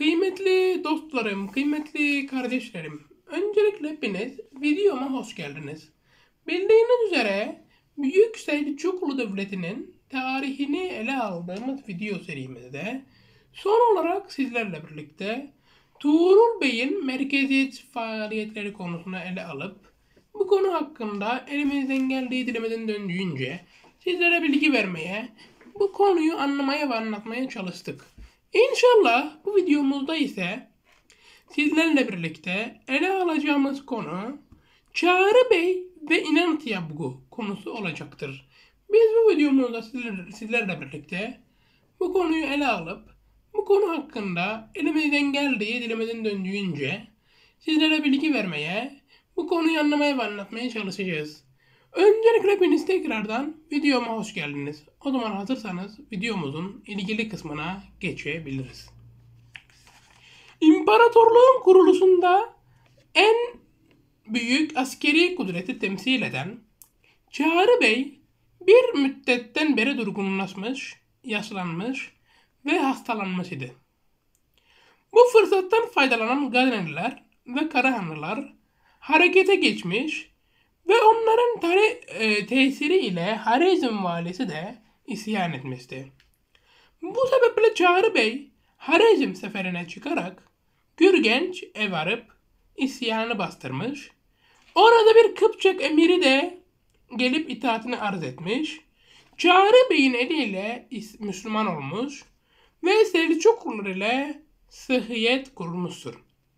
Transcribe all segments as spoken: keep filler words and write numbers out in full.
Kıymetli dostlarım, kıymetli kardeşlerim, öncelikle hepiniz videoma hoş geldiniz. Bildiğiniz üzere Büyük Selçuklu Devleti'nin tarihini ele aldığımız video serimizde son olarak sizlerle birlikte Tuğrul Bey'in merkeziyet faaliyetleri konusunu ele alıp bu konu hakkında elimizden geldiği dilimizin döndüğünce sizlere bilgi vermeye, bu konuyu anlamaya ve anlatmaya çalıştık. İnşallah bu videomuzda ise sizlerle birlikte ele alacağımız konu Çağrı Bey ve İnanç Yapgu konusu olacaktır. Biz bu videomuzda sizler, sizlerle birlikte bu konuyu ele alıp bu konu hakkında elimizden geldiği dilimizin döndüğünce sizlere bilgi vermeye, bu konuyu anlamaya ve anlatmaya çalışacağız. Öncelikle hepiniz tekrardan videoma hoş geldiniz. O zaman hazırsanız videomuzun ilgili kısmına geçebiliriz. İmparatorluğun kuruluşunda en büyük askeri kudreti temsil eden Çağrı Bey bir müddetten beri durgunlaşmış, yaşlanmış ve hastalanmış idi. Bu fırsattan faydalanan Gazneliler ve Karahanlılar harekete geçmiş ve onların tare, e, tesiri ile Harezm valisi de isyan etmişti. Bu sebeple Çağrı Bey Harezm seferine çıkarak Gürgenç ev varıp isyanı bastırmış. Orada bir Kıpçak emiri de gelip itaatini arz etmiş. Çağrı Bey'in eliyle Müslüman olmuş ve Selçuklular ile sıhhiyet kurmuştur.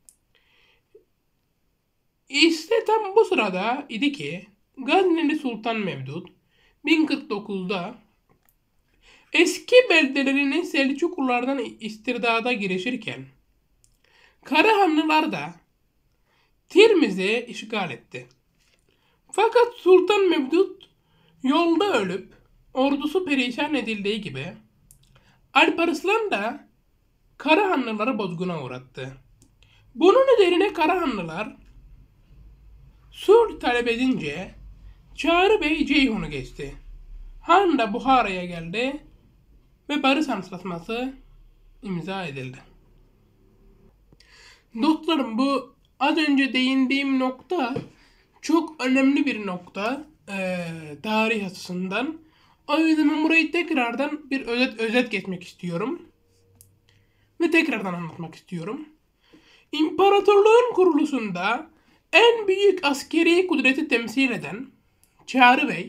İşte tam bu sırada idi ki Gazneli Sultan Mevdut bin kırk dokuzda eski beldelerini Selçuklulardan istirdada girişirken Karahanlılar da Tirmiz'i işgal etti. Fakat Sultan Mevdut yolda ölüp ordusu perişan edildiği gibi Alparslan da Karahanlıları bozguna uğrattı. Bunun üzerine Karahanlılar sulh talep edince Çağrı Bey Ceyhun'u geçti. Han da Buhara'ya geldi ve barış antlaşması imza edildi. Dostlarım, bu az önce değindiğim nokta çok önemli bir nokta ee, tarih açısından. O yüzden ben burayı tekrardan bir özet özet geçmek istiyorum. Ve tekrardan anlatmak istiyorum. İmparatorluğun kuruluşunda en büyük askeri kudreti temsil eden Çağrı Bey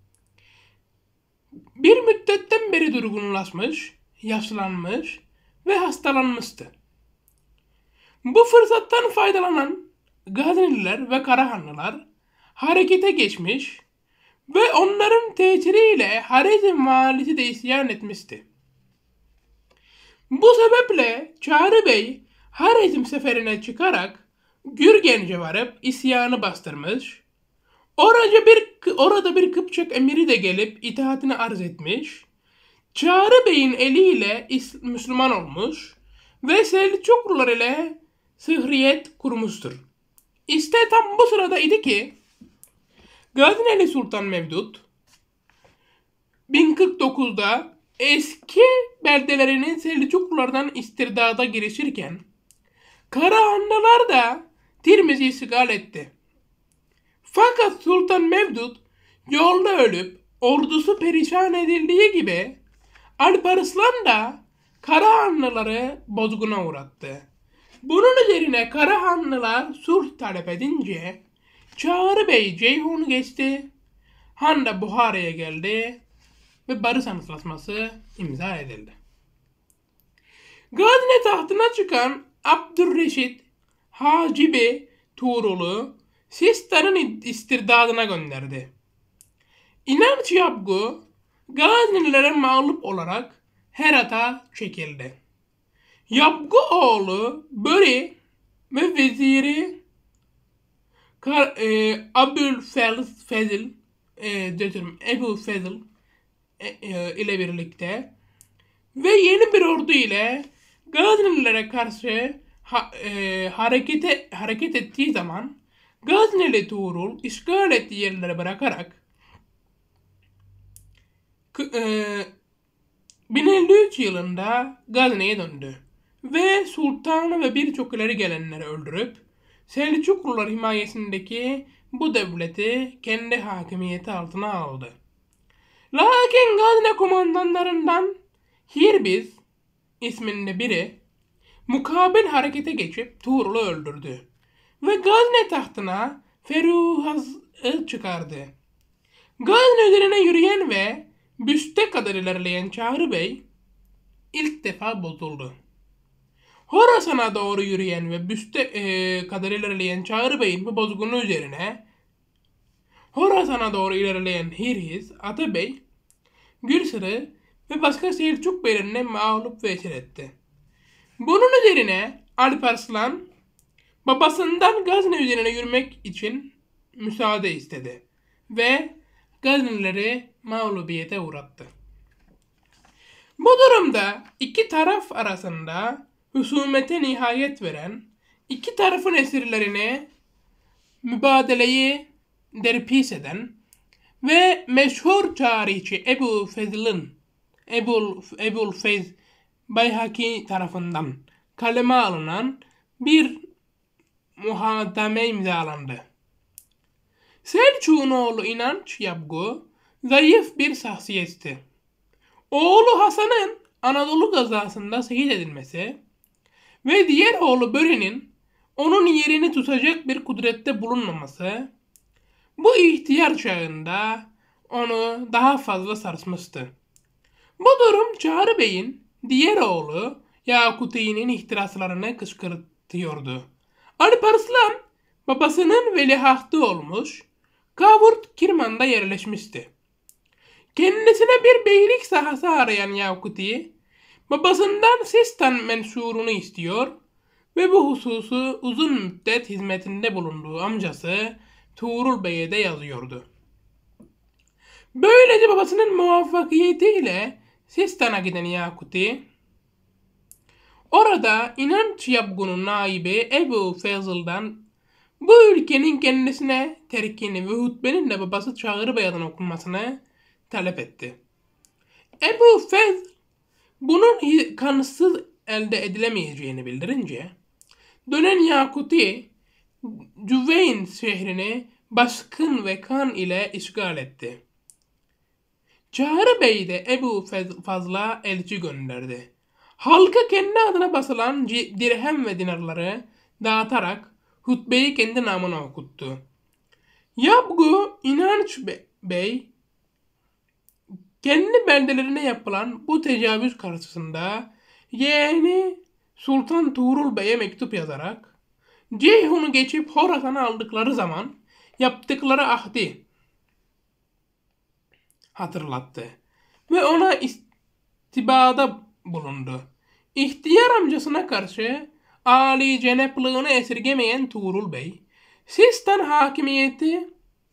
bir müddetten beri durgunlaşmış, yaşlanmış ve hastalanmıştı. Bu fırsattan faydalanan Gazneliler ve Karahanlılar harekete geçmiş ve onların tesiriyle Harezm valisi de isyan etmişti. Bu sebeple Çağrı Bey Harezm seferine çıkarak Gürgenç'e varıp isyanı bastırmış. Orada bir, orada bir Kıpçak emiri de gelip itaatini arz etmiş. Çağrı Bey'in eliyle Müslüman olmuş ve Selçuklular ile sıhhiyet kurmuştur. İşte tam bu sırada idi ki Gazneli Sultan Mevdut bin kırk dokuzda eski beldelerinin Selçuklulardan istirdada girişirken Karahanlılar da Tirmiz'i işgal etti. Fakat Sultan Mevdut yolda ölüp ordusu perişan edildiği gibi Alparslan da Karahanlıları bozguna uğrattı. Bunun üzerine Karahanlılar sulh talep edince Çağrı Bey Ceyhun'u geçti. Han da Buhara'ya geldi ve barış antlaşması imza edildi. Gazne tahtına çıkan Abdülreşit Hacibi Tuğrul'u Sistan'ın istirdadına gönderdi. İnanç Yapgu Gaznelilere mağlup olarak Herat'a çekildi. Yapgu oğlu Böri ve veziri Kar, e, Abülfezl e, Ebufezl e, e, ile birlikte ve yeni bir ordu ile Gaznelilere karşı ha, e, harekete, hareket ettiği zaman Gazneli Tuğrul işgal ettiği yerleri bırakarak e, bin elli üç yılında Gazne'ye döndü. ve sultanı ve birçok ileri gelenleri öldürüp Selçuklular himayesindeki bu devleti kendi hakimiyeti altına aldı. Lakin Gazne komandanlarından Hirbiz isminde biri mukabil harekete geçip Tuğrul'u öldürdü ve Gazne tahtına Feruhaz'ı çıkardı. Gazne üzerine yürüyen ve büste kadar ilerleyen Çağrı Bey ilk defa bozuldu. Horasan'a doğru yürüyen ve büste e, kadar ilerleyen Çağrı Bey'in bu bozgunluğu üzerine Horasan'a doğru ilerleyen Hirhiz, Atabey, Gürsır'ı ve başka Selçuk beylerine mağlup ve esir etti. Bunun üzerine Alparslan babasından Gazne üzerine yürümek için müsaade istedi ve Gaznelileri mağlubiyete uğrattı. Bu durumda iki taraf arasında husumete nihayet veren, iki tarafın esirlerini mübadeleyi derpis eden ve meşhur tarihçi Ebu Fezl'in Ebul, Ebul Feyz Bayhaki tarafından kaleme alınan bir muhademe imzalandı. Selçuk'un oğlu İnanç Yabgu zayıf bir şahsiyetti. Oğlu Hasan'ın Anadolu gazasında şehit edilmesi ve diğer oğlu Böre'nin onun yerini tutacak bir kudrette bulunmaması bu ihtiyar çağında onu daha fazla sarsmıştı. Bu durum Çağrı Bey'in diğer oğlu Yakuti'nin ihtiraslarını kışkırtıyordu. Alparslan babasının veliahtı olmuş, Kavurt Kirman'da yerleşmişti. Kendisine bir beylik sahası arayan Yakuti, babasından Sistan mensurunu istiyor ve bu hususu uzun müddet hizmetinde bulunduğu amcası Tuğrul Bey'e de yazıyordu. Böylece babasının muvaffakiyetiyle Sistan'a giden Yakuti, orada İnanç Yabgu'nun naibi Ebu Fezl'dan bu ülkenin kendisine terkini ve hutbenin de babası Çağrı Bey'den okunmasını talep etti. Ebu Fezl bunun kanıtsız elde edilemeyeceğini bildirince dönen Yakuti Cüveyn şehrini baskın ve kan ile işgal etti. Çağrı Bey de Ebu Fazl'a elçi gönderdi. Halka kendi adına basılan dirhem ve dinarları dağıtarak hutbeyi kendi namına okuttu. Yabgu İnanç Bey kendi beldelerine yapılan bu tecavüz karşısında yeğeni Sultan Tuğrul Bey'e mektup yazarak Ceyhun'u geçip Horasan'ı aldıkları zaman yaptıkları ahdi hatırlattı ve ona istibada bulundu. İhtiyar amcasına karşı âli ceneplığını esirgemeyen Tuğrul Bey, Sistan hakimiyeti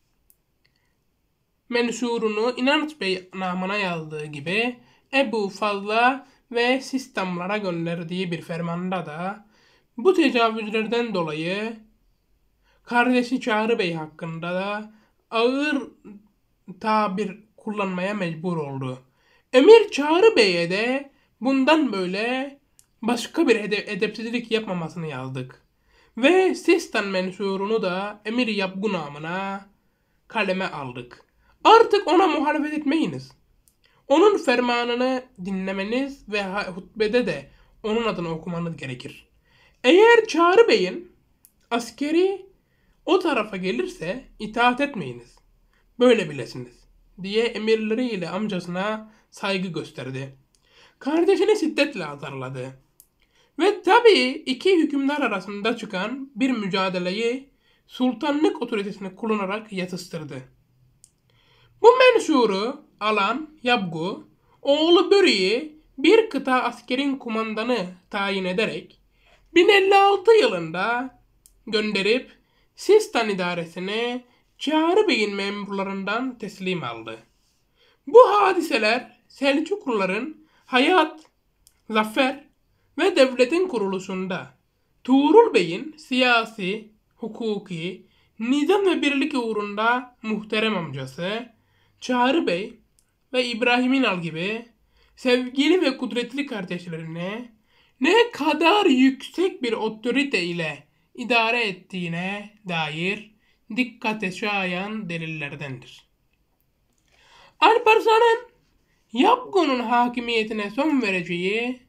mensurunu İnanç Bey namına yazdığı gibi Ebu Fazla ve Sistamlara gönderdiği bir fermanda da bu tecavüzlerden dolayı kardeşi Çağrı Bey hakkında da ağır tabir kullanmaya mecbur oldu. Emir Çağrı Bey'e de bundan böyle başka bir edep edepsizlik yapmamasını yazdık. Ve Sistan mensurunu da Emir Yabgu namına kaleme aldık. Artık ona muhalefet etmeyiniz. Onun fermanını dinlemeniz ve hutbede de onun adını okumanız gerekir. Eğer Çağrı Bey'in askeri o tarafa gelirse itaat etmeyiniz. Böyle bilesiniz diye emirleriyle amcasına saygı gösterdi. Kardeşini şiddetle azarladı. Ve tabii iki hükümdar arasında çıkan bir mücadeleyi sultanlık otoritesini kullanarak yatıştırdı. Bu mensuru alan Yabgu, oğlu Böre'yi bir kıta askerin kumandanı tayin ederek bin elli altı yılında gönderip Sistan idaresini Çağrı Bey'in memurlarından teslim aldı. Bu hadiseler Selçukluların hayat, zafer ve devletin kuruluşunda Tuğrul Bey'in siyasi, hukuki, nizam ve birlik uğrunda muhterem amcası Çağrı Bey ve İbrahim İnal gibi sevgili ve kudretli kardeşlerine ne kadar yüksek bir otorite ile idare ettiğine dair dikkate şayan delillerdendir. Alparslan'ın Yapgun'un hakimiyetine son vereceği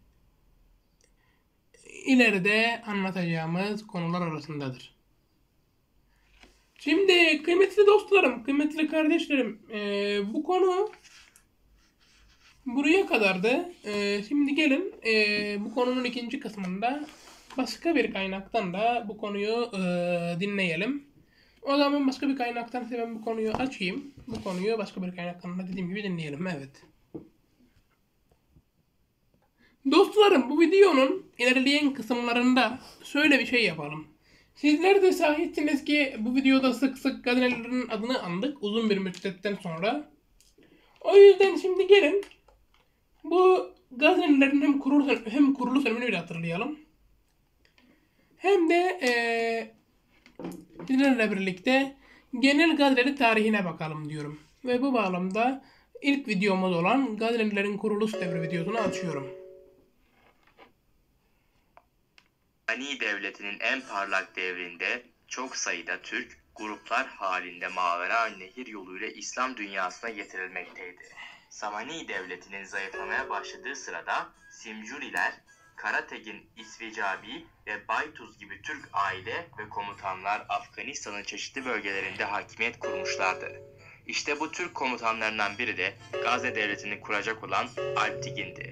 ileride anlatacağımız konular arasındadır. Şimdi kıymetli dostlarım, kıymetli kardeşlerim, e, bu konu buraya kadardı. E, şimdi gelin e, bu konunun ikinci kısmında başka bir kaynaktan da bu konuyu e, dinleyelim. O zaman başka bir kaynaktan size ben bu konuyu açayım. Bu konuyu başka bir kaynaktan da dediğim gibi dinleyelim. Evet. Dostlarım, bu videonun ilerleyen kısımlarında şöyle bir şey yapalım. Sizler de şahitsiniz ki bu videoda sık sık gazetelerin adını andık uzun bir müddetten sonra. O yüzden şimdi gelin bu gazetelerin hem kurulu, hem kuruluş dönemini bir hatırlayalım. Hem de ee, sizlerle birlikte genel gazeteli tarihine bakalım diyorum. Ve bu bağlamda ilk videomuz olan gazetelerin kuruluş devri videosunu açıyorum. Samani Devleti'nin en parlak devrinde çok sayıda Türk gruplar halinde Mavera Nehir yoluyla İslam dünyasına getirilmekteydi. Samani Devleti'nin zayıflamaya başladığı sırada Simcuriler, Karategin İsvicabi ve Baytuz gibi Türk aile ve komutanlar Afganistan'ın çeşitli bölgelerinde hakimiyet kurmuşlardı. İşte bu Türk komutanlarından biri de Gazne Devleti'ni kuracak olan Alptekin'di.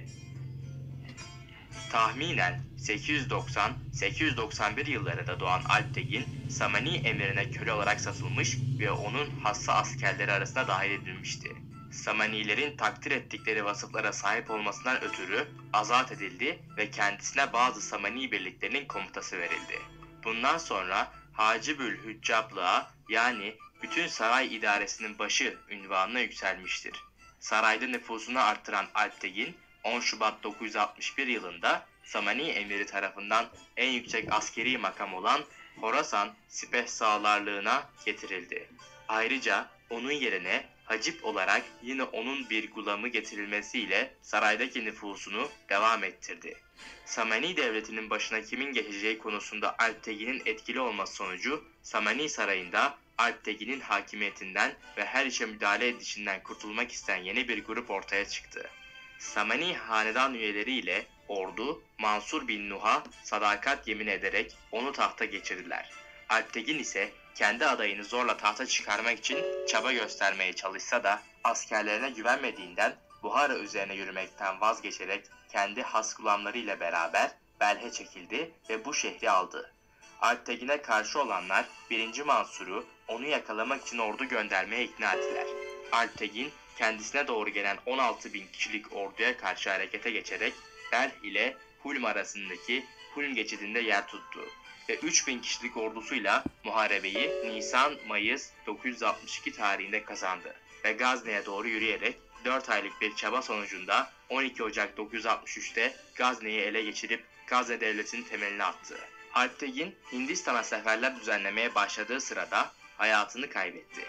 Tahminen sekiz yüz doksan sekiz yüz doksan bir yıllarında doğan Alptekin, Samani emirine köle olarak satılmış ve onun hassa askerleri arasına dahil edilmişti. Samanilerin takdir ettikleri vasıflara sahip olmasından ötürü azat edildi ve kendisine bazı Samani birliklerinin komutası verildi. Bundan sonra Hacibül Hüccablığa, yani bütün saray idaresinin başı unvanına yükselmiştir. Sarayda nüfusunu arttıran Alptekin, on Şubat dokuz yüz altmış bir yılında Samani emiri tarafından en yüksek askeri makam olan Horasan Sipehsalarlığına getirildi. Ayrıca onun yerine hacip olarak yine onun bir gulamı getirilmesiyle saraydaki nüfusunu devam ettirdi. Samani devletinin başına kimin geçeceği konusunda Alptekin'in etkili olması sonucu Samani sarayında Alptekin'in hakimiyetinden ve her işe müdahale edişinden kurtulmak isteyen yeni bir grup ortaya çıktı. Samani hanedan üyeleriyle ordu Mansur bin Nuh'a sadakat yemin ederek onu tahta geçirdiler. Alptekin ise kendi adayını zorla tahta çıkarmak için çaba göstermeye çalışsa da askerlerine güvenmediğinden Buhara üzerine yürümekten vazgeçerek kendi has gulamlarıyla beraber Belh'e çekildi ve bu şehri aldı. Alptekin'e karşı olanlar birinci Mansur'u onu yakalamak için ordu göndermeye ikna ettiler. Alptekin kendisine doğru gelen on altı bin kişilik orduya karşı harekete geçerek Belh ile Hulm arasındaki Hulm geçidinde yer tuttu ve üç bin kişilik ordusuyla muharebeyi Nisan-Mayıs dokuz yüz altmış iki tarihinde kazandı ve Gazne'ye doğru yürüyerek dört aylık bir çaba sonucunda on iki Ocak dokuz yüz altmış üçte Gazne'yi ele geçirip Gazne Devleti'nin temelini attı. Alptekin, Hindistan'a seferler düzenlemeye başladığı sırada hayatını kaybetti.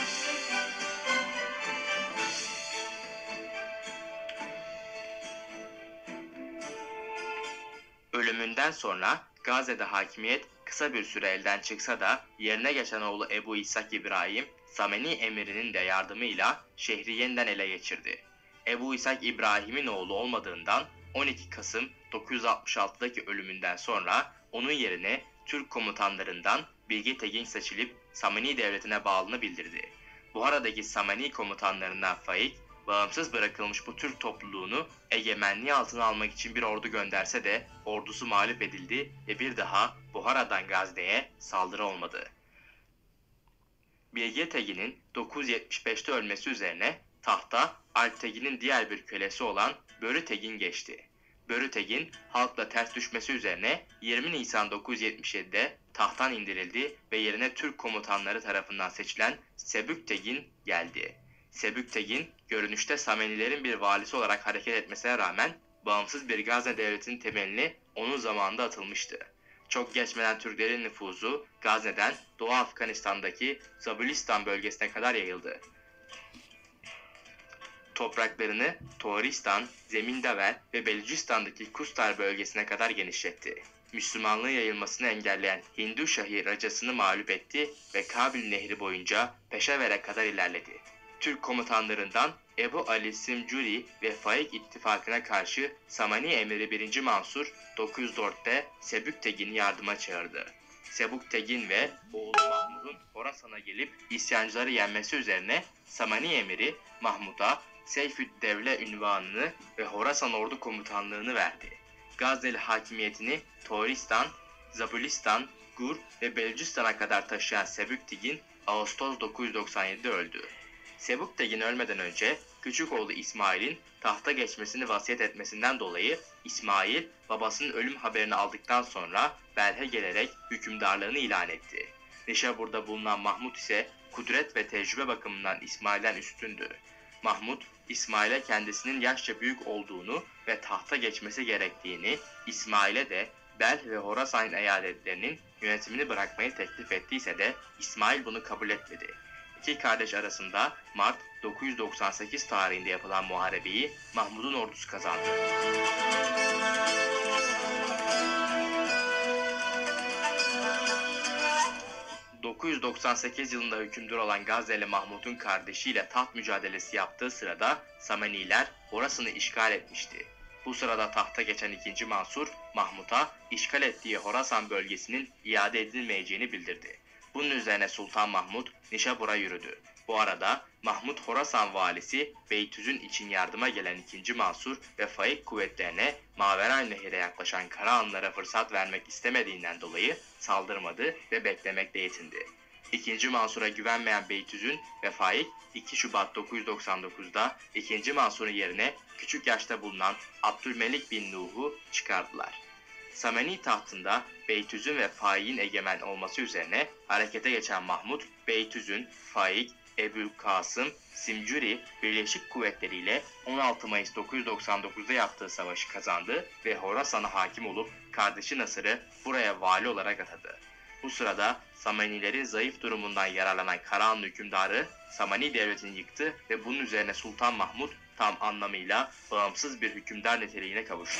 Ölümünden sonra Gazze'de hakimiyet kısa bir süre elden çıksa da yerine geçen oğlu Ebu İshak İbrahim, Samani emirinin de yardımıyla şehri yeniden ele geçirdi. Ebu İshak İbrahim'in oğlu olmadığından on iki Kasım dokuz yüz altmış altıdaki ölümünden sonra onun yerine Türk komutanlarından Bilge Tekin seçilip Samani devletine bağlılığını bildirdi. Buhara'daki Samani komutanlarından Faik, bağımsız bırakılmış bu Türk topluluğunu egemenliği altına almak için bir ordu gönderse de ordusu mağlup edildi ve bir daha Buhara'dan Gazne'ye saldırı olmadı. Bilge Tegin'in dokuz yüz yetmiş beşte ölmesi üzerine tahta Alptekin'in diğer bir kölesi olan Börü Tegin geçti. Börü Tegin halkla ters düşmesi üzerine yirmi Nisan dokuz yüz yetmiş yedide tahttan indirildi ve yerine Türk komutanları tarafından seçilen Sebük Tegin geldi. Sebük Tegin, görünüşte Samanilerin bir valisi olarak hareket etmesine rağmen bağımsız bir Gazne devletinin temelini onun zamanında atılmıştı. Çok geçmeden Türklerin nüfuzu Gazne'den Doğu Afganistan'daki Zabulistan bölgesine kadar yayıldı. Topraklarını Toğristan, Zemindaver ve Belucistan'daki Kustar bölgesine kadar genişletti. Müslümanlığın yayılmasını engelleyen Hindu Şahı Racasını mağlup etti ve Kabil Nehri boyunca Peşaver'e kadar ilerledi. Türk komutanlarından Ebu Ali Simcuri ve Faik ittifakına karşı Samani Emiri birinci Mansur dokuz yüz dörtte Sebüktegin'i yardıma çağırdı. Sebüktegin ve oğlu Mahmud'un Horasan'a gelip isyancıları yenmesi üzerine Samani Emiri Mahmud'a Seyfüddevle ünvanını ve Horasan ordu komutanlığını verdi. Gazneli hakimiyetini Toğristan, Zabulistan, Gur ve Belucistan'a kadar taşıyan Sebüktegin Ağustos dokuz yüz doksan yedi'de öldü. Sebüktegin ölmeden önce küçük oğlu İsmail'in tahta geçmesini vasiyet etmesinden dolayı İsmail babasının ölüm haberini aldıktan sonra Belh'e gelerek hükümdarlığını ilan etti. Nişabur'da bulunan Mahmud ise kudret ve tecrübe bakımından İsmail'den üstündü. Mahmud, İsmail'e kendisinin yaşça büyük olduğunu ve tahta geçmesi gerektiğini, İsmail'e de Bel ve Horasan eyaletlerinin yönetimini bırakmayı teklif ettiyse de İsmail bunu kabul etmedi. İki kardeş arasında Mart dokuz yüz doksan sekiz tarihinde yapılan muharebeyi Mahmud'un ordusu kazandı. dokuz yüz doksan sekiz yılında hükümdar olan Gazneli Mahmud'un kardeşiyle taht mücadelesi yaptığı sırada Samaniler Horasan'ı işgal etmişti. Bu sırada tahta geçen ikinci Mansur, Mahmud'a işgal ettiği Horasan bölgesinin iade edilmeyeceğini bildirdi. Bunun üzerine Sultan Mahmud Nişabur'a yürüdü. Bu arada Mahmud Horasan valisi Beytüzün için yardıma gelen ikinci Mansur ve Faik kuvvetlerine Maveran Nehir'e yaklaşan Karahanlılara fırsat vermek istemediğinden dolayı saldırmadı ve beklemekle yetindi. ikinci Mansur'a güvenmeyen Beytüzün ve Faik iki Şubat dokuz yüz doksan dokuz'da ikinci Mansur'un yerine küçük yaşta bulunan Abdülmelik bin Nuh'u çıkardılar. Samani tahtında Beytüzün ve Faik'in egemen olması üzerine harekete geçen Mahmud, Beytüzün, Faik, Ebülkasım, Simcuri birleşik kuvvetleriyle on altı Mayıs dokuz yüz doksan dokuz'da yaptığı savaşı kazandı ve Horasan'a hakim olup kardeşi Nasır'ı buraya vali olarak atadı. Bu sırada Samanilerin zayıf durumundan yararlanan Karahanlı hükümdarı Samani devletini yıktı ve bunun üzerine Sultan Mahmud tam anlamıyla bağımsız bir hükümdar niteliğine kavuştu.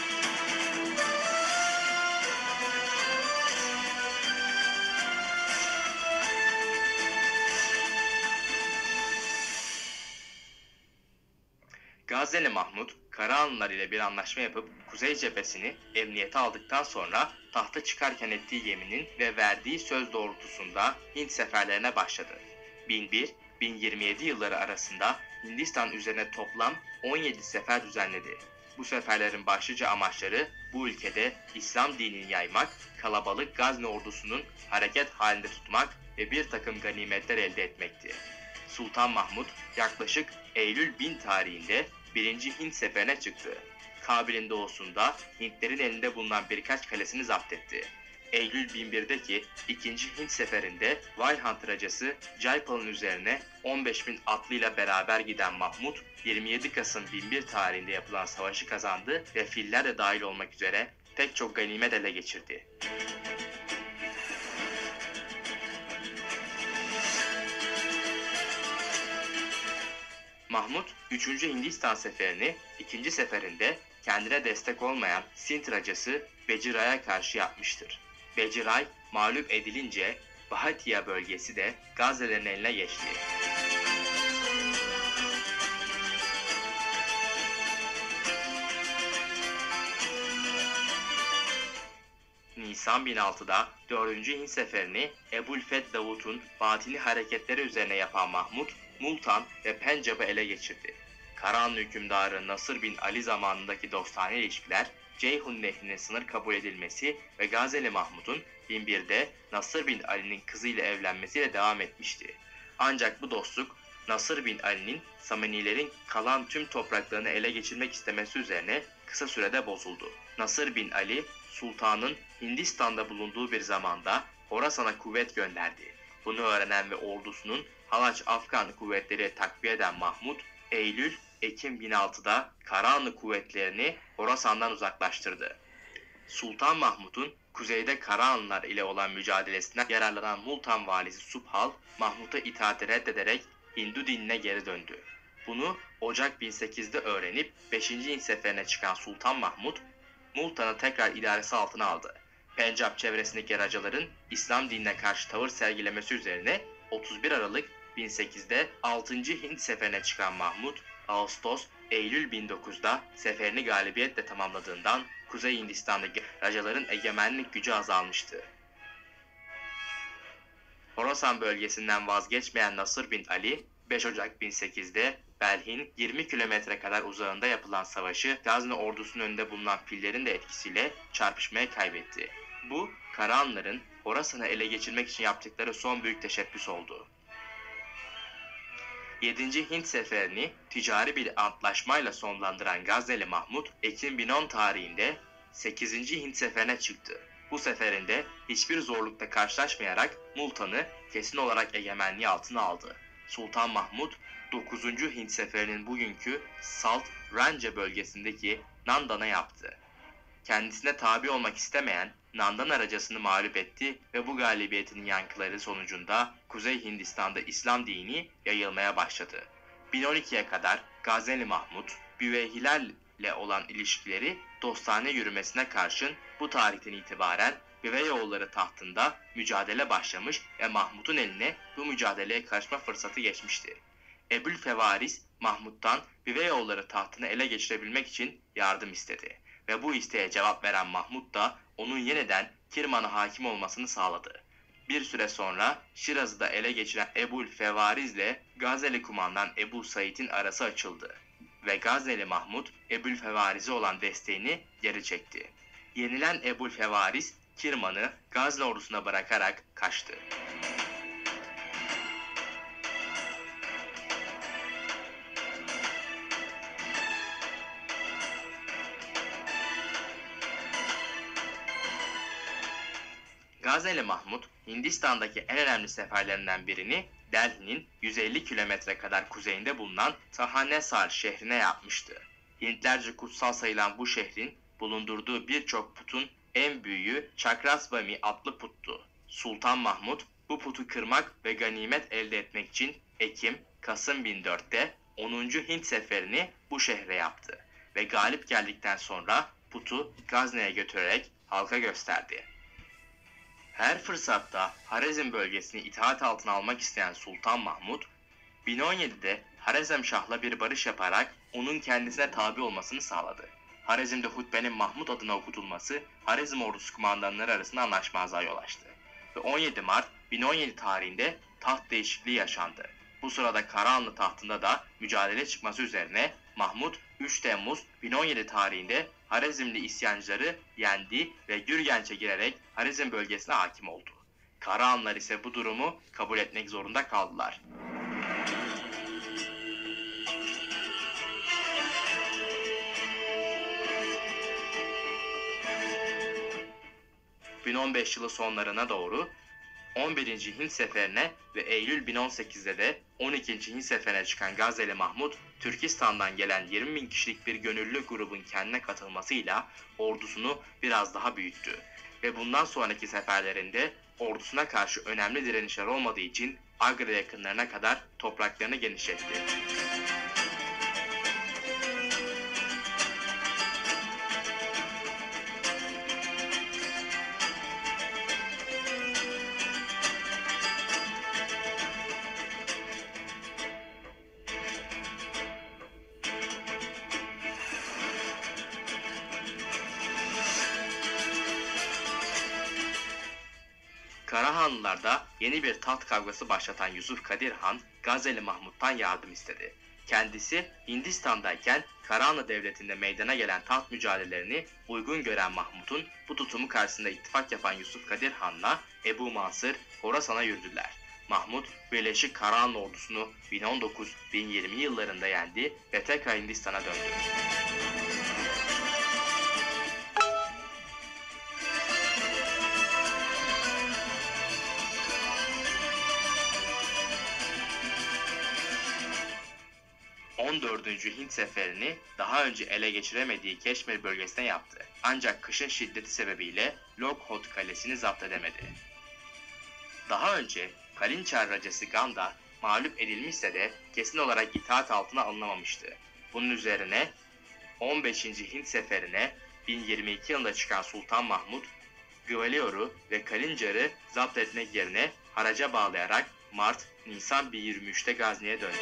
Gazneli Mahmud, Karahanlılar ile bir anlaşma yapıp Kuzey cephesini emniyete aldıktan sonra tahta çıkarken ettiği yeminin ve verdiği söz doğrultusunda Hint seferlerine başladı. bin bir - bin yirmi yedi yılları arasında Hindistan üzerine toplam on yedi sefer düzenledi. Bu seferlerin başlıca amaçları bu ülkede İslam dinini yaymak, kalabalık Gazne ordusunun hareket halinde tutmak ve bir takım ganimetler elde etmekti. Sultan Mahmud yaklaşık Eylül bin tarihinde birinci Hint seferine çıktı. Kabil'in doğusunda Hintlerin elinde bulunan birkaç kalesini zapt etti. Eylül bin bir'deki ikinci Hint seferinde Vaihant Racası Jaipal'ın üzerine on beş bin atlıyla beraber giden Mahmud, yirmi yedi Kasım bin bir tarihinde yapılan savaşı kazandı ve filler de dahil olmak üzere pek çok ganimet ele geçirdi. Mahmud, üçüncü Hindistan seferini ikinci seferinde kendine destek olmayan Sint Racası Beciray'a karşı yapmıştır. Beciray mağlup edilince Bhatiya bölgesi de Gazze'lerin eline geçti. Nisan bin altı'da dördüncü Hint seferini Ebu'l-Feth Davud'un batini hareketleri üzerine yapan Mahmud, Multan ve Pencap'ı ele geçirdi. Karahanlı hükümdarı Nasır bin Ali zamanındaki dostane ilişkiler, Ceyhun Nehri'nin sınır kabul edilmesi ve Gazneli Mahmud'un bin bir'de Nasır bin Ali'nin kızıyla evlenmesiyle devam etmişti. Ancak bu dostluk, Nasır bin Ali'nin Samanilerin kalan tüm topraklarını ele geçirmek istemesi üzerine kısa sürede bozuldu. Nasır bin Ali, Sultan'ın Hindistan'da bulunduğu bir zamanda Horasan'a kuvvet gönderdi. Bunu öğrenen ve ordusunun Halaç Afgan kuvvetleri takviye eden Mahmud, Eylül-Ekim bin altı'da Karahanlı kuvvetlerini Horasan'dan uzaklaştırdı. Sultan Mahmud'un kuzeyde Karahanlılar ile olan mücadelesinden yararlanan Multan valisi Subhal, Mahmud'a itaati reddederek Hindu dinine geri döndü. Bunu Ocak bin sekizde öğrenip beşinci Hint seferine çıkan Sultan Mahmud, Multan'ı tekrar idaresi altına aldı. Pencap çevresindeki racaların İslam dinine karşı tavır sergilemesi üzerine otuz bir Aralık bin sekizde altıncı Hint seferine çıkan Mahmud, Ağustos Eylül bin dokuzda seferini galibiyetle tamamladığından Kuzey Hindistan'daki racaların egemenlik gücü azalmıştı. Horasan bölgesinden vazgeçmeyen Nasır bin Ali, beş Ocak bin sekizde Belh'in yirmi kilometre kadar uzağında yapılan savaşı Gazni ordusunun önünde bulunan fillerin de etkisiyle çarpışmaya kaybetti. Bu, Karahanlıların Horasan'ı ele geçirmek için yaptıkları son büyük teşebbüs oldu. yedinci Hint seferini ticari bir antlaşmayla sonlandıran Gazneli Mahmud, Ekim bin on tarihinde sekizinci Hint seferine çıktı. Bu seferinde hiçbir zorlukla karşılaşmayarak Multan'ı kesin olarak egemenliği altına aldı. Sultan Mahmud, dokuzuncu Hint seferinin bugünkü Salt Range bölgesindeki Nandan'a yaptı. Kendisine tabi olmak istemeyen Nandana racasını mağlup etti ve bu galibiyetinin yankıları sonucunda Kuzey Hindistan'da İslam dini yayılmaya başladı. bin on ikiye kadar Gazneli Mahmud, Büveyhilerle olan ilişkileri dostane yürümesine karşın bu tarihten itibaren Büveyoğulları tahtında mücadele başlamış ve Mahmud'un eline bu mücadeleye karışma fırsatı geçmişti. Ebülfevaris, Mahmud'dan Büveyoğulları tahtını ele geçirebilmek için yardım istedi. Ve bu isteğe cevap veren Mahmud da onun yeniden Kirman'a hakim olmasını sağladı. Bir süre sonra Şiraz'ı da ele geçiren Ebülfevaris ile Gazneli kumandan Ebu Said'in arası açıldı. Ve Gazneli Mahmud, Ebülfevaris'e olan desteğini geri çekti. Yenilen Ebülfevaris, Kirman'ı Gazne ordusuna bırakarak kaçtı. Gazneli Mahmud, Hindistan'daki en önemli seferlerinden birini Delhi'nin yüz elli kilometre kadar kuzeyinde bulunan Sahanesar şehrine yapmıştı. Hintlerce kutsal sayılan bu şehrin bulundurduğu birçok putun en büyüğü Chakrasvami adlı puttu. Sultan Mahmud bu putu kırmak ve ganimet elde etmek için Ekim-Kasım bin dörtte onuncu Hint seferini bu şehre yaptı ve galip geldikten sonra putu Gazne'ye götürerek halka gösterdi. Her fırsatta Harezm bölgesini itaat altına almak isteyen Sultan Mahmud, bin on yedide Harezmşah'la bir barış yaparak onun kendisine tabi olmasını sağladı. Harezm'de hutbenin Mahmud adına okutulması Harezm ordusu kumandanları arasında anlaşmazlığa yol açtı. Ve on yedi Mart bin on yedi tarihinde taht değişikliği yaşandı. Bu sırada Karahanlı tahtında da mücadele çıkması üzerine Mahmud üç Temmuz bin on yedi tarihinde Harezmli isyancıları yendi ve Gürgenç'e girerek Harezm bölgesine hakim oldu. Karahanlılar ise bu durumu kabul etmek zorunda kaldılar. bin on beş yılı sonlarına doğru on birinci Hint seferine ve Eylül bin on sekizde de on ikinci Hint seferine çıkan Gazneli Mahmud, Türkistan'dan gelen yirmi bin kişilik bir gönüllü grubun kendine katılmasıyla ordusunu biraz daha büyüttü. Ve bundan sonraki seferlerinde ordusuna karşı önemli direnişler olmadığı için Agra yakınlarına kadar topraklarını genişletti. Karahanlılar'da yeni bir taht kavgası başlatan Yusuf Kadir Han, Gazneli Mahmud'dan yardım istedi. Kendisi Hindistan'dayken Karahanlı Devleti'nde meydana gelen taht mücadelelerini uygun gören Mahmud'un bu tutumu karşısında ittifak yapan Yusuf Kadir Han'la Ebu Mansır Horasan'a yürüdüler. Mahmud, Birleşik Karahanlı ordusunu bin on dokuz bin yirmi yıllarında yendi ve tekrar Hindistan'a döndü. on dördüncü Hint seferini daha önce ele geçiremediği Keşmir bölgesine yaptı. Ancak kışın şiddeti sebebiyle Lokhot kalesini zapt edemedi. Daha önce Kalinçar racası Ganda, mağlup edilmişse de kesin olarak itaat altına alınamamıştı. Bunun üzerine on beşinci Hint seferine bin yirmi iki yılında çıkan Sultan Mahmud, Gvalyor'u ve Kalincar'ı zapt etmek yerine haraca bağlayarak Mart-Nisan bin yirmi üçte Gazni'ye döndü.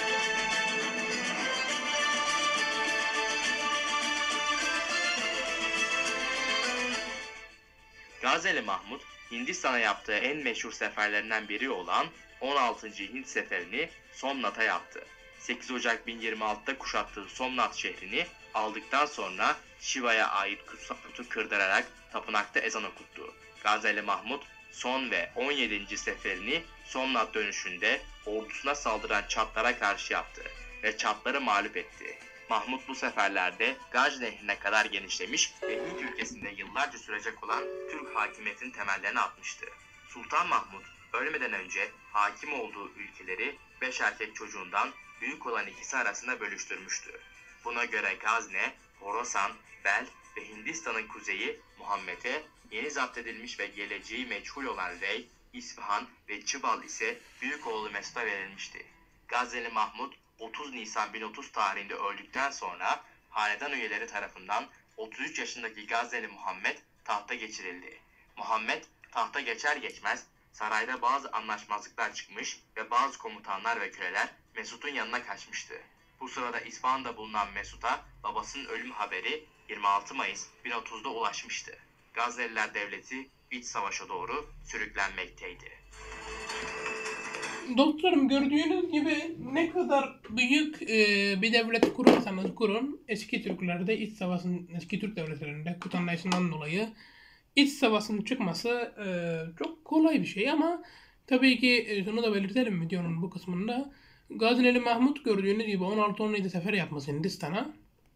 Gazneli Mahmud, Hindistan'a yaptığı en meşhur seferlerinden biri olan on altıncı Hint seferini Somnath'a yaptı. sekiz Ocak bin yirmi altıda kuşattığı Somnath şehrini aldıktan sonra Shiva'ya ait kutsal putu kırdırarak tapınakta ezan okuttu. Gazneli Mahmud son ve on yedinci seferini Somnath dönüşünde ordusuna saldıran Çatlara karşı yaptı ve Çatları mağlup etti. Mahmud bu seferlerde Gaj Nehri'ne kadar genişlemiş ve Hint ülkesinde yıllarca sürecek olan Türk hakimiyetinin temellerini atmıştı. Sultan Mahmud ölmeden önce hakim olduğu ülkeleri beş erkek çocuğundan büyük olan ikisi arasında bölüştürmüştü. Buna göre Gazne, Horasan, Bel ve Hindistan'ın kuzeyi Muhammed'e, yeni zapt edilmiş ve geleceği meçhul olan Rey, İsfahan ve Çıbal ise büyük oğlu Mesut'a verilmişti. Gazneli Mahmud otuz Nisan bin otuz tarihinde öldükten sonra hanedan üyeleri tarafından otuz üç yaşındaki Gazneli Muhammed tahta geçirildi. Muhammed tahta geçer geçmez sarayda bazı anlaşmazlıklar çıkmış ve bazı komutanlar ve köleler Mesut'un yanına kaçmıştı. Bu sırada İsfahan'da bulunan Mesut'a babasının ölüm haberi yirmi altı Mayıs bin otuzda ulaşmıştı. Gazneliler devleti iç savaşa doğru sürüklenmekteydi. Dostlarım, gördüğünüz gibi ne kadar büyük e, bir devlet kurarsanız kurun, eski Türklerde iç savaşın, eski Türk devletlerinde Kut Anlayışı'ndan dolayı iç savaşın çıkması e, çok kolay bir şey ama tabii ki e, şunu da belirtelim videonun bu kısmında. Gazneli Mahmud gördüğünüz gibi on altı on yedi sefer yapmış Hindistan'a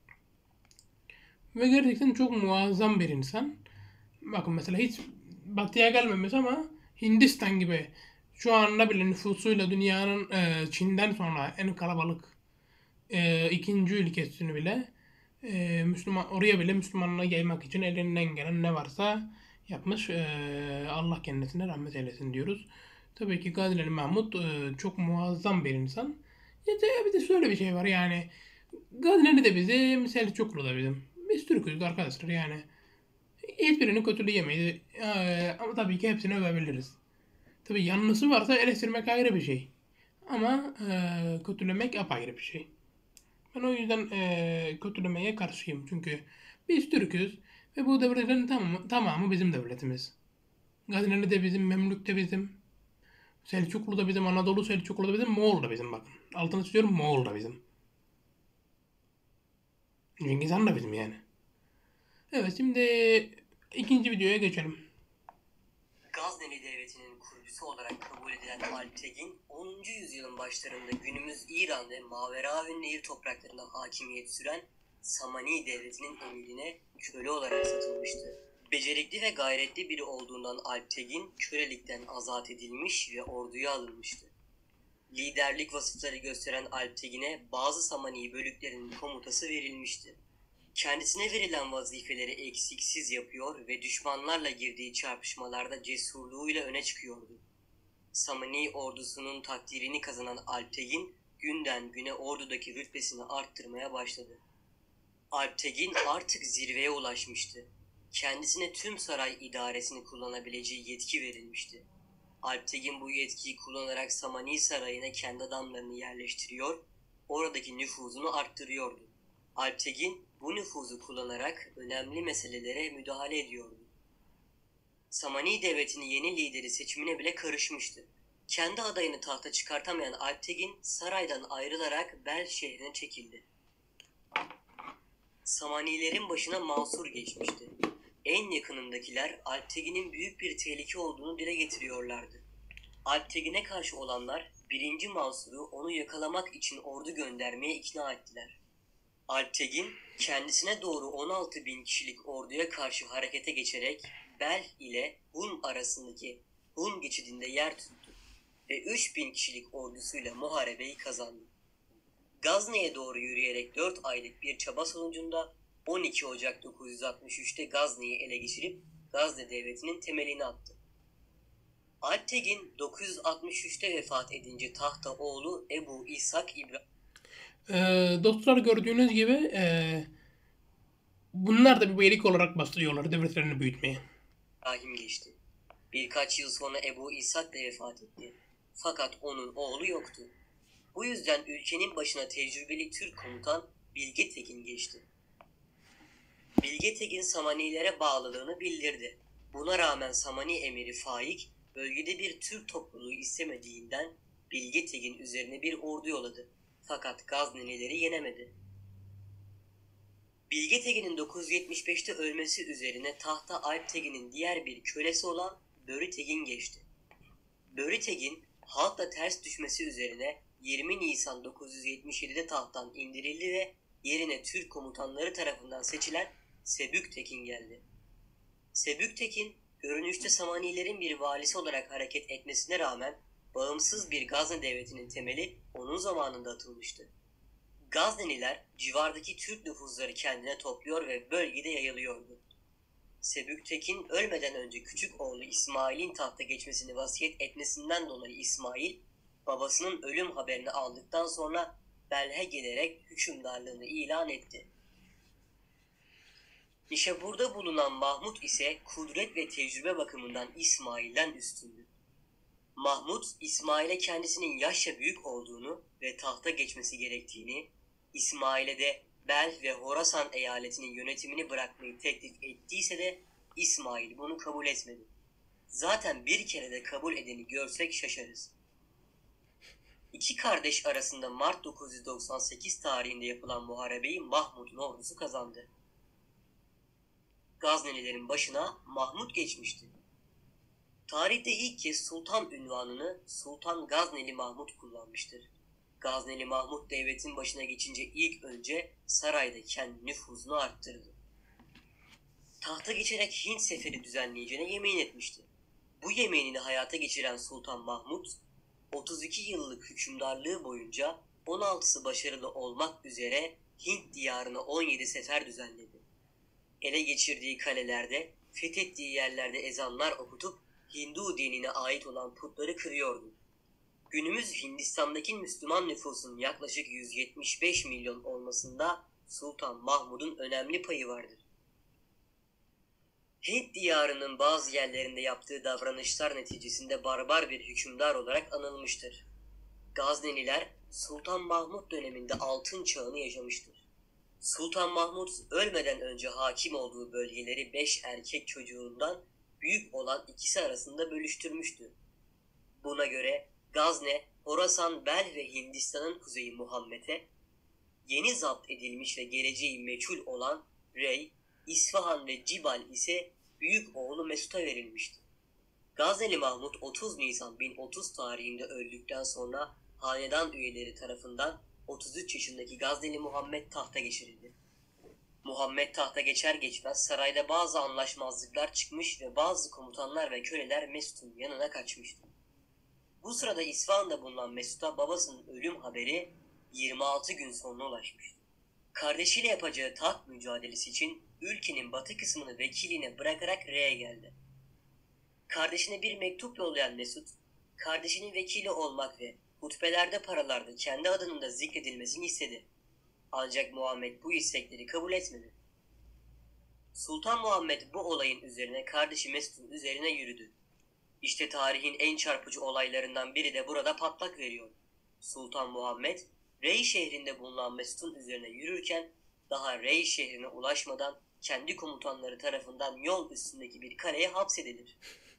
ve gerçekten çok muazzam bir insan. Bakın mesela hiç batıya gelmemiş ama Hindistan gibi şu anda bile nüfusuyla dünyanın e, Çin'den sonra en kalabalık e, ikinci ülkesini bile e, Müslüman oraya bile Müslümanlığa yaymak için elinden gelen ne varsa yapmış. E, Allah kendisine rahmet eylesin diyoruz. Tabii ki Gazneli Mahmud e, çok muazzam bir insan. Ya da bir de şöyle bir şey var yani Gazneli de bizim, Selçuklu da bizim. Biz Türk'üz arkadaşlar yani. Hiçbirini kötüleyemeyiz. Ee, ama tabii ki hepsini övebiliriz. Tabii yanlısı varsa eleştirmek ayrı bir şey. Ama e, kötülemek apayrı bir şey. Ben o yüzden e, kötülemeye karşıyım. Çünkü biz Türk'üz ve bu devletlerin tamamı, tamamı bizim devletimiz. Gazneli de bizim, Memlük de bizim. Selçuklu da bizim, Anadolu Selçuklu da bizim, Moğol da bizim bakın. Altını çiziyorum, Moğol da bizim. Cengiz Han da bizim yani. Evet, şimdi ikinci videoya geçelim. Gazneli Devleti'nin kurucusu olarak kabul edilen Alp Tegin, onuncu yüzyılın başlarında günümüz İran ve Maveravi Nehir topraklarında hakimiyet süren Samani Devleti'nin emirine köle olarak satılmıştı. Becerikli ve gayretli biri olduğundan Alp Tegin kölelikten azat edilmiş ve orduya alınmıştı. Liderlik vasıfları gösteren Alp Tegin'e bazı Samani bölüklerinin komutası verilmişti. Kendisine verilen vazifeleri eksiksiz yapıyor ve düşmanlarla girdiği çarpışmalarda cesurluğuyla öne çıkıyordu. Samani ordusunun takdirini kazanan Alp Tegin, günden güne ordudaki rütbesini arttırmaya başladı. Alp Tegin artık zirveye ulaşmıştı. Kendisine tüm saray idaresini kullanabileceği yetki verilmişti. Alp Tegin bu yetkiyi kullanarak Samani Sarayı'na kendi adamlarını yerleştiriyor, oradaki nüfuzunu arttırıyordu. Alp Tegin bu nüfuzu kullanarak önemli meselelere müdahale ediyordu. Samani Devleti'nin yeni lideri seçimine bile karışmıştı. Kendi adayını tahta çıkartamayan Alp Tegin saraydan ayrılarak Bel şehrine çekildi. Samanilerin başına Mansur geçmişti. En yakınındakiler Alp Tegin'in büyük bir tehlike olduğunu dile getiriyorlardı. Alp Tegin'e karşı olanlar birinci Mansur'u onu yakalamak için ordu göndermeye ikna ettiler. Alp Tegin kendisine doğru on altı bin kişilik orduya karşı harekete geçerek Bel ile Hun arasındaki Hun geçidinde yer tuttu ve üç bin kişilik ordusuyla muharebeyi kazandı. Gazne'ye doğru yürüyerek dört aylık bir çaba sonucunda on iki Ocak dokuz yüz altmış üçte Gazne'yi ele geçirip Gazne Devleti'nin temelini attı. Alptegin dokuz yüz altmış üçte vefat edince tahta oğlu Ebu İshak Ee, dostlar gördüğünüz gibi ee, bunlar da bir beylik olarak bastırıyorlar devletlerini büyütmeye. İbrahim geçti. Birkaç yıl sonra Ebu İshak da vefat etti. Fakat onun oğlu yoktu. Bu yüzden ülkenin başına tecrübeli Türk komutan Bilge Tekin geçti. Bilge Tekin Samanilere bağlılığını bildirdi. Buna rağmen Samani emiri Faik bölgede bir Türk topluluğu istemediğinden Bilge Tekin üzerine bir ordu yolladı. Fakat Gaznelileri yenemedi. Bilge Tekin'in dokuz yüz yetmiş beşte ölmesi üzerine tahta Alp Tekin'in diğer bir kölesi olan Börü Tekin geçti. Börü Tekin halkla ters düşmesi üzerine yirmi Nisan dokuz yüz yetmiş yedide tahttan indirildi ve yerine Türk komutanları tarafından seçilen Sebük Tekin geldi. Sebük Tekin, görünüşte Samanilerin bir valisi olarak hareket etmesine rağmen bağımsız bir Gazne devletinin temeli onun zamanında atılmıştı. Gazneliler civardaki Türk nüfuzları kendine topluyor ve bölgede yayılıyordu. Sebük Tekin ölmeden önce küçük oğlu İsmail'in tahta geçmesini vasiyet etmesinden dolayı İsmail, babasının ölüm haberini aldıktan sonra Belh'e gelerek hükümdarlığını ilan etti. Nişabur'da bulunan Mahmut ise kudret ve tecrübe bakımından İsmail'den üstündü. Mahmut, İsmail'e kendisinin yaşça büyük olduğunu ve tahta geçmesi gerektiğini, İsmail'e de Bel ve Horasan eyaletinin yönetimini bırakmayı teklif ettiyse de İsmail bunu kabul etmedi. Zaten bir kere de kabul edeni görsek şaşarız. İki kardeş arasında Mart dokuz yüz doksan sekiz tarihinde yapılan muharebeyi Mahmut'un ordusu kazandı. Gaznelilerin başına Mahmut geçmişti. Tarihte ilk kez sultan unvanını Sultan Gazneli Mahmut kullanmıştır. Gazneli Mahmut devletin başına geçince ilk önce sarayda kendi nüfuzunu arttırdı. Tahta geçerek Hint seferi düzenleyeceğine yemin etmişti. Bu yeminini hayata geçiren Sultan Mahmut, otuz iki yıllık hükümdarlığı boyunca on altısı başarılı olmak üzere Hint diyarına on yedi sefer düzenledi. Ele geçirdiği kalelerde, fethettiği yerlerde ezanlar okutup Hindu dinine ait olan putları kırıyordu. Günümüz Hindistan'daki Müslüman nüfusun yaklaşık yüz yetmiş beş milyon olmasında Sultan Mahmud'un önemli payı vardır. Hint diyarının bazı yerlerinde yaptığı davranışlar neticesinde barbar bir hükümdar olarak anılmıştır. Gazneliler Sultan Mahmud döneminde altın çağını yaşamıştır. Sultan Mahmud ölmeden önce hakim olduğu bölgeleri beş erkek çocuğundan büyük olan ikisi arasında bölüştürmüştü. Buna göre Gazne, Horasan, Bel ve Hindistan'ın kuzeyi Muhammed'e, yeni zapt edilmiş ve geleceği meçhul olan Rey, İsfahan ve Cibal ise büyük oğlu Mesut'a verilmişti. Gazneli Mahmud otuz Nisan bin otuz tarihinde öldükten sonra hanedan üyeleri tarafından otuz üç yaşındaki Gazneli Muhammed tahta geçirildi. Muhammed tahta geçer geçmez sarayda bazı anlaşmazlıklar çıkmış ve bazı komutanlar ve köleler Mesut'un yanına kaçmıştı. Bu sırada İsfahan'da bulunan Mesut'a babasının ölüm haberi yirmi altı gün sonra ulaşmıştı. Kardeşiyle yapacağı taht mücadelesi için ülkenin batı kısmını vekiline bırakarak Re'ye geldi. Kardeşine bir mektup yollayan Mesut, kardeşinin vekili olmak ve hutbelerde paralarda kendi adının da zikredilmesini istedi. Ancak Muhammed bu istekleri kabul etmedi. Sultan Muhammed bu olayın üzerine kardeşi Mesut'un üzerine yürüdü. İşte tarihin en çarpıcı olaylarından biri de burada patlak veriyor. Sultan Muhammed, Rey şehrinde bulunan Mesut'un üzerine yürürken daha Rey şehrine ulaşmadan kendi komutanları tarafından yol üstündeki bir kaleye hapsedilir.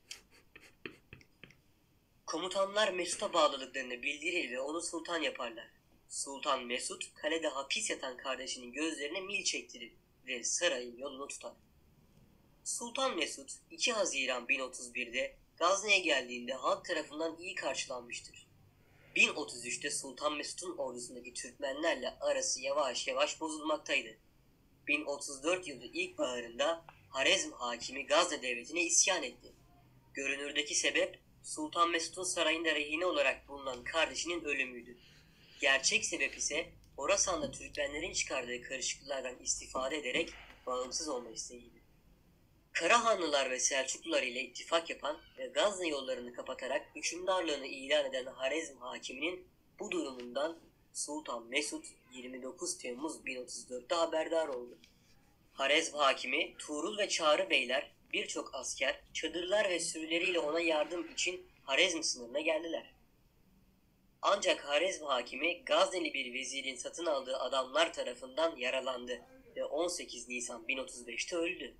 Komutanlar Mesut'a bağlılıklarını bildirir ve onu sultan yaparlar. Sultan Mesut kalede hapis yatan kardeşinin gözlerine mil çektirir ve sarayın yolunu tutar. Sultan Mesut iki Haziran bin otuz birde Gazne'ye geldiğinde halk tarafından iyi karşılanmıştır. bin otuz üçte Sultan Mesut'un ordusundaki Türkmenlerle arası yavaş yavaş bozulmaktaydı. bin otuz dört yılı ilkbaharında Harezm hakimi Gazne devletine isyan etti. Görünürdeki sebep Sultan Mesut'un sarayında rehine olarak bulunan kardeşinin ölümüydü. Gerçek sebep ise Horasan'da Türkmenlerin çıkardığı karışıklıklardan istifade ederek bağımsız olma isteğiydi. Karahanlılar ve Selçuklular ile ittifak yapan ve Gazne yollarını kapatarak hükümdarlığını ilan eden Harezm hakiminin bu durumundan Sultan Mesud yirmi dokuz Temmuz bin otuz dörtte haberdar oldu. Harezm hakimi Tuğrul ve Çağrı beyler birçok asker, çadırlar ve sürüleriyle ona yardım için Harezm sınırına geldiler. Ancak Harezm hakimi Gazneli bir vezirin satın aldığı adamlar tarafından yaralandı ve on sekiz Nisan bin otuz beşte öldü.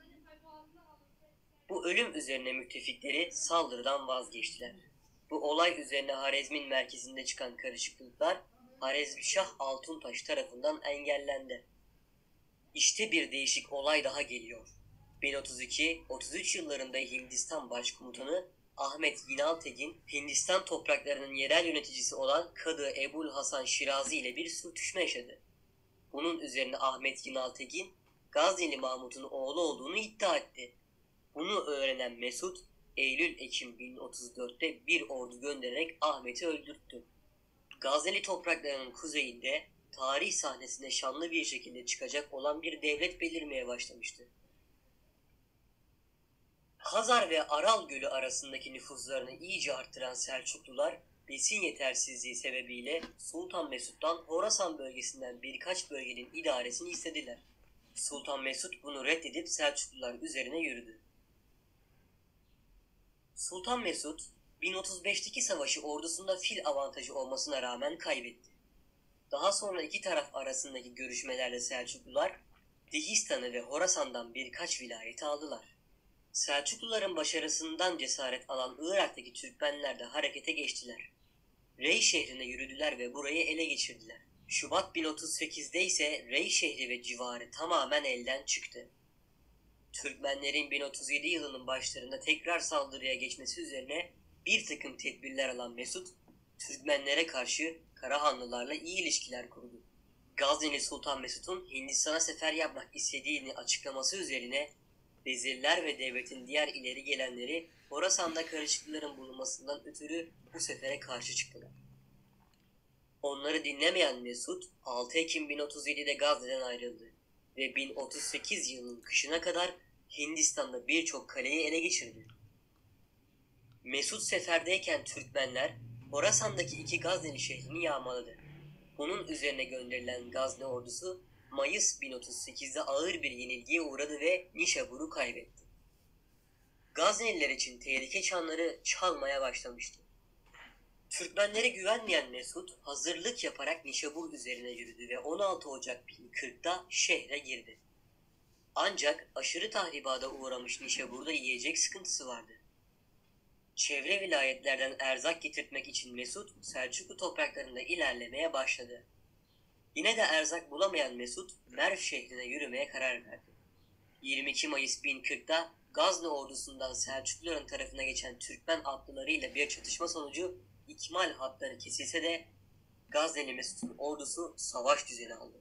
Bu ölüm üzerine müttefikleri saldırıdan vazgeçtiler. Bu olay üzerine Harezm'in merkezinde çıkan karışıklıklar Harezmşah Altuntaş tarafından engellendi. İşte bir değişik olay daha geliyor. bin otuz iki otuz üç yıllarında Hindistan Başkomutanı Ahmet Yinaltegin, Hindistan topraklarının yerel yöneticisi olan Kadı Ebul Hasan Şirazi ile bir sürtüşme yaşadı. Bunun üzerine Ahmet Yinaltegin, Gazneli Mahmut'un oğlu olduğunu iddia etti. Bunu öğrenen Mesud, Eylül-Ekim bin otuz dörtte bir ordu göndererek Ahmet'i öldürttü. Gazneli topraklarının kuzeyinde tarih sahnesine şanlı bir şekilde çıkacak olan bir devlet belirmeye başlamıştı. Hazar ve Aral Gölü arasındaki nüfuzlarını iyice arttıran Selçuklular, besin yetersizliği sebebiyle Sultan Mesud'dan Horasan bölgesinden birkaç bölgenin idaresini istediler. Sultan Mesud bunu reddedip Selçuklular üzerine yürüdü. Sultan Mesud, bin otuz beşteki savaşı ordusunda fil avantajı olmasına rağmen kaybetti. Daha sonra iki taraf arasındaki görüşmelerle Selçuklular, Dihistan'ı ve Horasan'dan birkaç vilayeti aldılar. Selçukluların başarısından cesaret alan Irak'taki Türkmenler de harekete geçtiler. Rey şehrine yürüdüler ve burayı ele geçirdiler. Şubat bin otuz sekizde ise Rey şehri ve civarı tamamen elden çıktı. Türkmenlerin bin otuz yedi yılının başlarında tekrar saldırıya geçmesi üzerine bir takım tedbirler alan Mesud, Türkmenlere karşı Karahanlılarla iyi ilişkiler kurdu. Gazneli Sultan Mesud'un Hindistan'a sefer yapmak istediğini açıklaması üzerine vezirler ve devletin diğer ileri gelenleri Horasan'da karışıklıkların bulunmasından ötürü bu sefere karşı çıktılar. Onları dinlemeyen Mesud, altı Ekim bin otuz yedide Gazne'den ayrıldı ve bin otuz sekiz yılının kışına kadar Hindistan'da birçok kaleyi ele geçirdi. Mesud seferdeyken Türkmenler Horasan'daki iki Gazneli şehrini yağmaladı. Bunun üzerine gönderilen Gazne ordusu Mayıs bin otuz sekizde ağır bir yenilgiye uğradı ve Nişabur'u kaybetti. Gazneliler için tehlike çanları çalmaya başlamıştı. Türkmenlere güvenmeyen Mesud hazırlık yaparak Nişabur üzerine yürüdü ve on altı Ocak bin kırkta şehre girdi. Ancak aşırı tahribata uğramış Nişabur'da yiyecek sıkıntısı vardı. Çevre vilayetlerden erzak getirtmek için Mesud Selçuklu topraklarında ilerlemeye başladı. Yine de erzak bulamayan Mesud Merv şehrine yürümeye karar verdi. yirmi iki Mayıs bin kırkta Gazne ordusundan Selçukluların tarafına geçen Türkmen atlılarıyla bir çatışma sonucu ikmal hatları kesilse de Gazneli Mesud'un ordusu savaş düzeni aldı.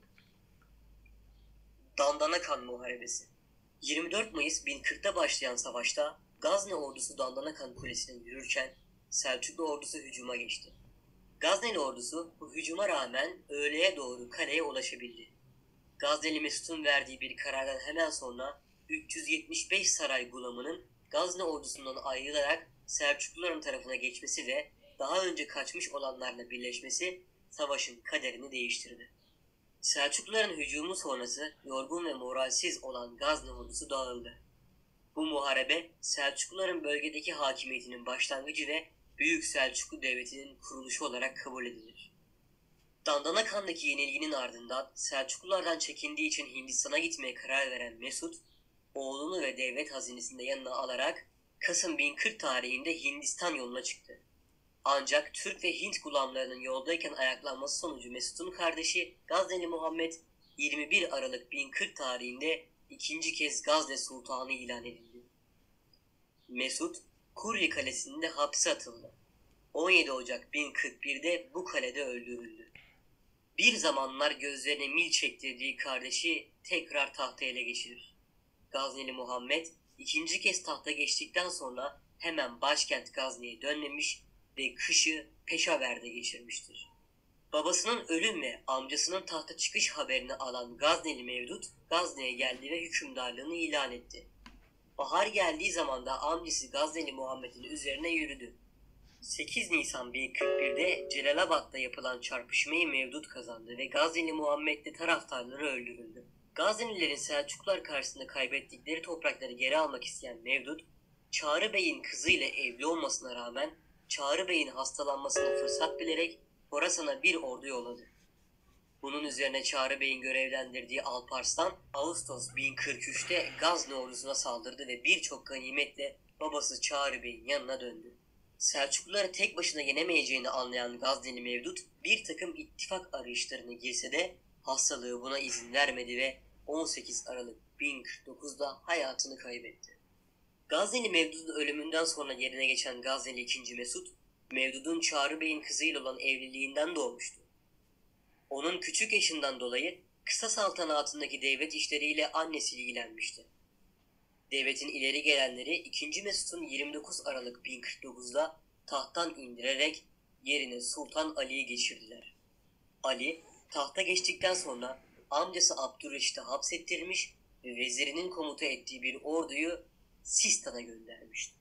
Dandanakan Muharebesi yirmi dört Mayıs bin kırkta başlayan savaşta Gazne ordusu Dandanakan Kulesi'ne yürürken Selçuklu ordusu hücuma geçti. Gazneli ordusu bu hücuma rağmen öğleye doğru kaleye ulaşabildi. Gazneli Mesud'un verdiği bir karardan hemen sonra üç yüz yetmiş beş saray gulamının Gazne ordusundan ayrılarak Selçukluların tarafına geçmesi ve daha önce kaçmış olanlarla birleşmesi savaşın kaderini değiştirdi. Selçukluların hücumu sonrası yorgun ve moralsiz olan Gazne ordusu dağıldı. Bu muharebe Selçukluların bölgedeki hakimiyetinin başlangıcı ve Büyük Selçuklu Devleti'nin kuruluşu olarak kabul edilir. Dandanakan'daki yenilginin ardından Selçuklulardan çekindiği için Hindistan'a gitmeye karar veren Mesud, oğlunu ve devlet hazinesini de yanına alarak Kasım bin kırk tarihinde Hindistan yoluna çıktı. Ancak Türk ve Hint gulamlarının yoldayken ayaklanması sonucu Mesud'un kardeşi Gazneli Muhammed yirmi bir Aralık bin kırk tarihinde ikinci kez Gazne Sultanı ilan edildi. Mesud, Kurri Kalesi'nde hapse atıldı. on yedi Ocak bin kırk birde bu kalede öldürüldü. Bir zamanlar gözlerine mil çektirdiği kardeşi tekrar tahta ele geçirir. Gazneli Muhammed ikinci kez tahta geçtikten sonra hemen başkent Gazne'ye dönmemiş ve kışı Peşaver'de geçirmiştir. Babasının ölüm ve amcasının tahta çıkış haberini alan Gazneli Mevdut Gazne'ye geldi ve hükümdarlığını ilan etti. Bahar geldiği zaman da amcası Gazneli Muhammed'in üzerine yürüdü. sekiz Nisan bin kırk birde Celalabad'da yapılan çarpışmayı Mevdut kazandı ve Gazneli Muhammed'li taraftarları öldürüldü. Gaznelilerin Selçuklular karşısında kaybettikleri toprakları geri almak isteyen Mevdut, Çağrı Bey'in kızıyla evli olmasına rağmen Çağrı Bey'in hastalanmasını fırsat bilerek Horasan'a bir ordu yolladı. Bunun üzerine Çağrı Bey'in görevlendirdiği Alparslan, Ağustos bin kırk üçte Gazne ordusuna saldırdı ve birçok ganimetle babası Çağrı Bey'in yanına döndü. Selçukluları tek başına yenemeyeceğini anlayan Gazneli Mevdut bir takım ittifak arayışlarına girse de hastalığı buna izin vermedi ve on sekiz Aralık bin kırk dokuzda hayatını kaybetti. Gazneli Mevdut'un ölümünden sonra yerine geçen Gazneli ikinci. Mesut, Mevdut'un Çağrı Bey'in kızıyla olan evliliğinden doğmuştu. Onun küçük yaşından dolayı kısa saltanatındaki devlet işleriyle annesi ilgilenmişti. Devletin ileri gelenleri ikinci. Mesut'un yirmi dokuz Aralık bin kırk dokuzda tahttan indirerek yerine Sultan Ali'yi geçirdiler. Ali, tahta geçtikten sonra amcası Abdülreşit'i hapsettirmiş ve vezirinin komuta ettiği bir orduyu Sistan'a göndermişti.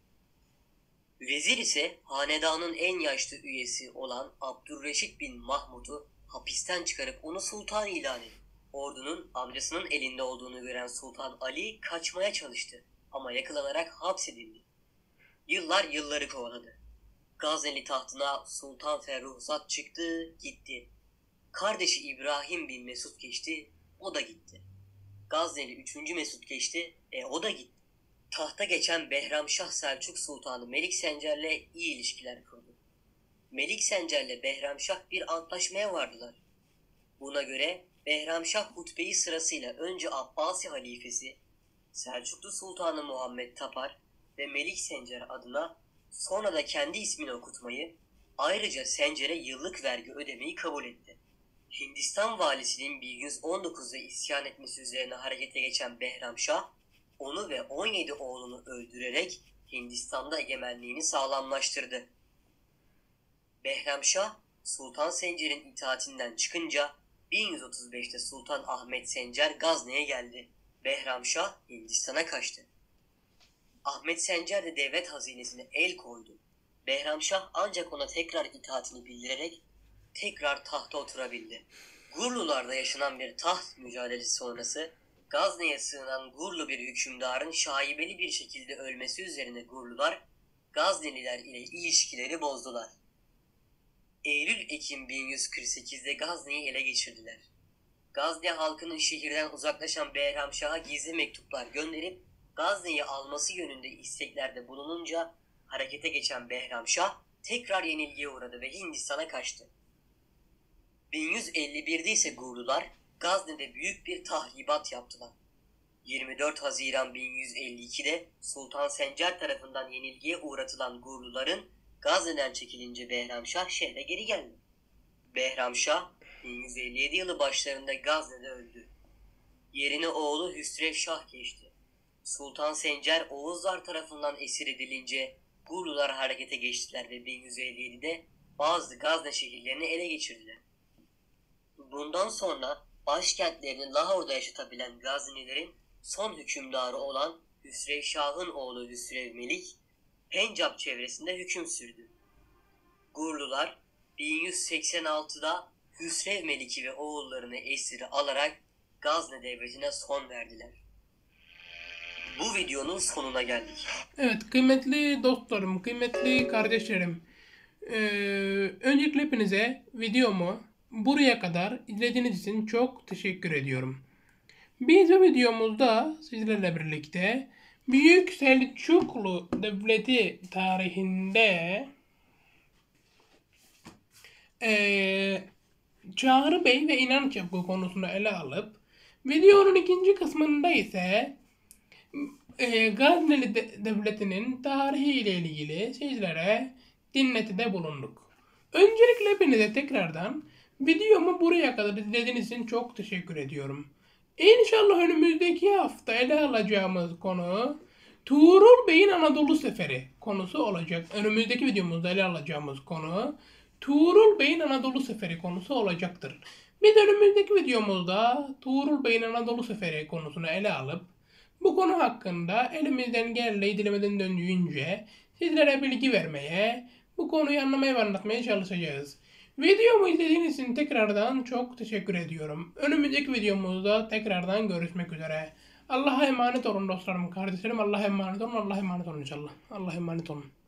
Vezir ise hanedanın en yaşlı üyesi olan Abdülreşit bin Mahmud'u hapisten çıkarıp onu sultan ilan etti. Ordunun amcasının elinde olduğunu gören Sultan Ali kaçmaya çalıştı ama yakalanarak hapsedildi. Yıllar yılları kovaladı. Gazneli tahtına Sultan Ferruhzat çıktı, gitti. Kardeşi İbrahim bin Mesut geçti, o da gitti. Gazneli üçüncü. Mesut geçti, e o da gitti. Tahta geçen Behramşah Selçuk Sultanı Melik Sencer'le iyi ilişkiler kurdu. Melik Sencer'le Behramşah bir antlaşmaya vardılar. Buna göre Behramşah hutbeyi sırasıyla önce Abbasi halifesi, Selçuklu Sultanı Muhammed Tapar ve Melik Sencer adına, sonra da kendi ismini okutmayı, ayrıca Sencer'e yıllık vergi ödemeyi kabul etti. Hindistan valisinin bin yüz on dokuzda isyan etmesi üzerine harekete geçen Behramşah, onu ve on yedi oğlunu öldürerek Hindistan'da egemenliğini sağlamlaştırdı. Behramşah, Sultan Sencer'in itaatinden çıkınca bin yüz otuz beşte Sultan Ahmet Sencer Gazne'ye geldi. Behramşah Hindistan'a kaçtı. Ahmet Sencer de devlet hazinesine el koydu. Behramşah ancak ona tekrar itaatini bildirerek tekrar tahta oturabildi. Gurlularda yaşanan bir taht mücadelesi sonrası Gazne'ye sığınan Gurlu bir hükümdarın şaibeli bir şekilde ölmesi üzerine Gurlular Gazneliler ile ilişkileri bozdular. Eylül-Ekim bin yüz kırk sekizde Gazne'yi ele geçirdiler. Gazne halkının şehirden uzaklaşan Behramşah'a gizli mektuplar gönderip Gazne'yi alması yönünde isteklerde bulununca harekete geçen Behramşah tekrar yenilgiye uğradı ve Hindistan'a kaçtı. bin yüz elli birde ise Gurlular Gazne'de büyük bir tahribat yaptılar. yirmi dört Haziran bin yüz elli ikide Sultan Sencer tarafından yenilgiye uğratılan Gurluların Gazne'den çekilince Behramşah şehre geri geldi. Behramşah bin yüz elli yedi yılı başlarında Gazne'de öldü. Yerine oğlu Hüsrev Şah geçti. Sultan Sencer Oğuzlar tarafından esir edilince Gurlular harekete geçtiler ve bin yüz elli yedide bazı Gazne şehirlerini ele geçirdiler. Bundan sonra başkentlerini Lahor'da yaşatabilen Gaznelilerin son hükümdarı olan Hüsrev Şah'ın oğlu Hüsrev Melik, Pencap çevresinde hüküm sürdü. Gurlular bin yüz seksen altıda Hüsrev Melik'i ve oğullarını esir alarak Gazne devletine son verdiler. Bu videonun sonuna geldik. Evet, kıymetli dostlarım, kıymetli kardeşlerim. Ee, öncelikle hepinize videomu buraya kadar izlediğiniz için çok teşekkür ediyorum. Biz bu videomuzda sizlerle birlikte Büyük Selçuklu Devleti tarihinde ee, Çağrı Bey ve İnanç Yapı konusunu ele alıp videonun ikinci kısmında ise e, Gazneli de- Devleti'nin tarihi ile ilgili sizlere dinletide bulunduk. Öncelikle hepinize tekrardan videomu buraya kadar izlediğiniz için çok teşekkür ediyorum. İnşallah önümüzdeki hafta ele alacağımız konu Tuğrul Bey'in Anadolu Seferi konusu olacak. Önümüzdeki videomuzda ele alacağımız konu Tuğrul Bey'in Anadolu Seferi konusu olacaktır. Biz önümüzdeki videomuzda Tuğrul Bey'in Anadolu Seferi konusunu ele alıp Bu konu hakkında elimizden geldiği dilemeden döndüğünce sizlere bilgi vermeye, bu konuyu anlamaya ve anlatmaya çalışacağız. Videomu izlediğiniz için tekrardan çok teşekkür ediyorum. Önümüzdeki videomuzda tekrardan görüşmek üzere. Allah'a emanet olun dostlarım, kardeşlerim. Allah'a emanet olun, Allah'a emanet olun inşallah. Allah'a emanet olun.